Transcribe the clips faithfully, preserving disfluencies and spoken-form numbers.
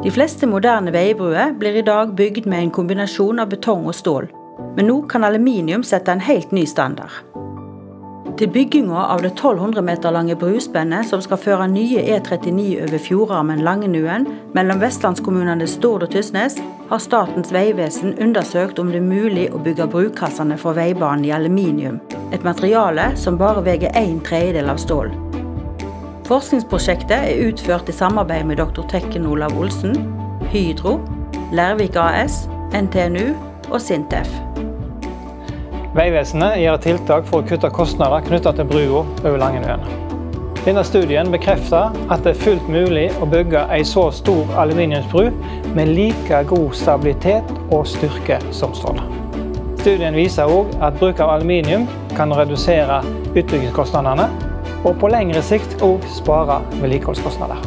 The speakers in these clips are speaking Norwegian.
De fleste moderne veibruer blir i dag bygd med en kombinasjon av betong og stål, men nå kan aluminium sette en helt ny standard. Til byggingen av det tolv hundre meter lange bruspennet som skal føre nye E trettini over fjordarmen Langenuen mellom vestlandskommunene Stord og Tysnes, har Statens vegvesen undersøkt om det er mulig å bygge brukassene for veibanen i aluminium, et materiale som bare veger en tredjedel av stål. Forskningsprosjektet er utført i samarbeid med doktor Tekken Olav Olsen, Hydro, Lervik A S, N T N U og Sintef. Vegvesenet gjør tiltak for å kutte kostnader knyttet til brua over Langenuen. Denne studien bekrefter at det er fullt mulig å bygge en så stor aluminiumsbru med like god stabilitet og styrke som stål. Studien viser også at bruk av aluminium kan redusere utbyggingskostnadene, og på lengre sikt også spare vedlikeholdskostnader.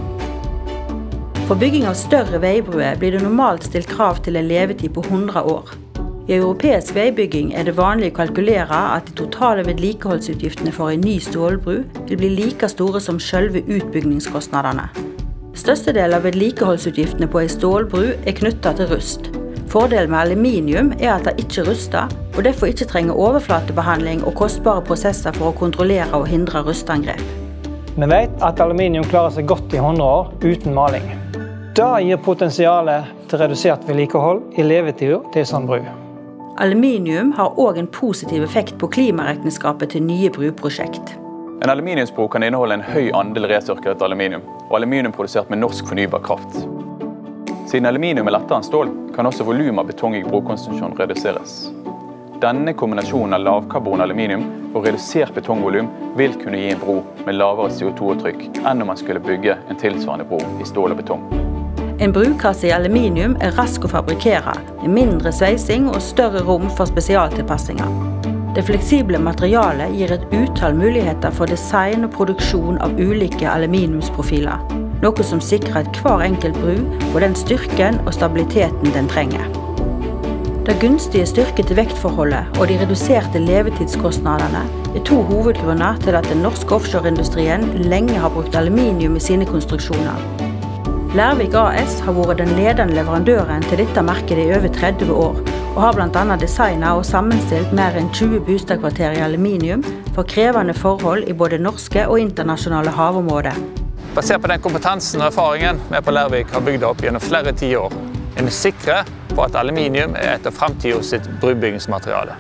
For bygging av større veibruer blir det normalt stilt krav til en levetid på hundre år. I europeisk veibygging er det vanlig å kalkulere at de totale vedlikeholdsutgiftene for en ny stålbru vil bli like store som selve utbyggingskostnadene. Størstedelen av vedlikeholdsutgiftene på en stålbru er knyttet til rust. Fordelen med aluminium er at det ikke ruster, og derfor ikke trenger overflatebehandling og kostbare prosesser for å kontrollere og hindre rustangrep. Vi vet at aluminium klarer seg godt i hundre år uten maling. Det gir potensialet til redusert vedlikehold i levetiden til en sånn bru. Aluminium har også en positiv effekt på klimaregnskapet til nye bruprosjekt. En aluminiumsbro kan inneholde en høy andel resirkulert aluminium, og aluminium produsert med norsk fornybar kraft. Siden aluminium er lettere enn stål, kan også volum av betong i brokonstruksjon reduseres. Denne kombinasjonen av lavkarbon aluminium og redusert betongvolum vil kunne gi en bro med lavere C O to-trykk enn om man skulle bygge en tilsvarende bro i stål og betong. En brukasse i aluminium er rask å fabrikere, med mindre sveising og større rom for spesialtilpassinger. Det fleksible materialet gir et utall muligheter for design og produksjon av ulike aluminiumsprofiler, noe som sikrer at hver enkelt bru får den styrken og stabiliteten den trenger. Det gunstige styrke-til-vektforholdet og de reduserte levetidskostnadene er to hovedgrunner til at den norske offshoreindustrien lenge har brukt aluminium i sine konstruksjoner. Lervik A S har vært den ledende leverandøren til dette markedet i over tretti år, og har blant annet designet og sammenstilt mer enn tjue bostadkvarter i aluminium for krevende forhold i både norske og internasjonale havområder. Basert på den kompetansen og erfaringen vi på Lervik har bygd opp gjennom flere tiår, er vi sikre på at aluminium er et av fremtidens sitt brubyggingsmateriale.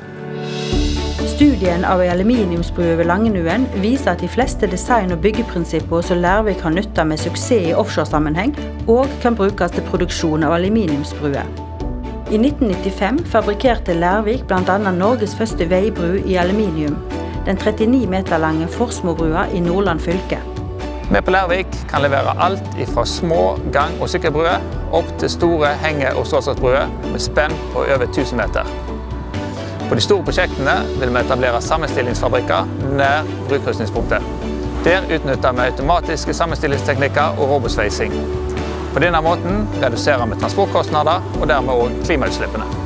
Studien av en aluminiumsbru over Langenuen viser at de fleste design- og byggeprinsipper som Lervik har nyttet med suksess i offshore-sammenheng, og kan brukes til produksjon av aluminiumsbruer. I nitten nittifem fabrikerte Lervik blant annet Norges første veibru i aluminium, den trettini meter lange Forsmobrua i Nordland fylke. Vi på Lervik kan levere alt fra små gang- og sykkelbruer opp til store henge- og stålsatsbruer med spenn på over tusen meter. På de store prosjektene vil vi etablere sammenstillingsfabrikker nær brukrydsningspunktet. Der utnytter vi automatiske sammenstillingsteknikker og robotsveising. På denne måten reduserer vi transportkostnader og dermed også klimautslippene.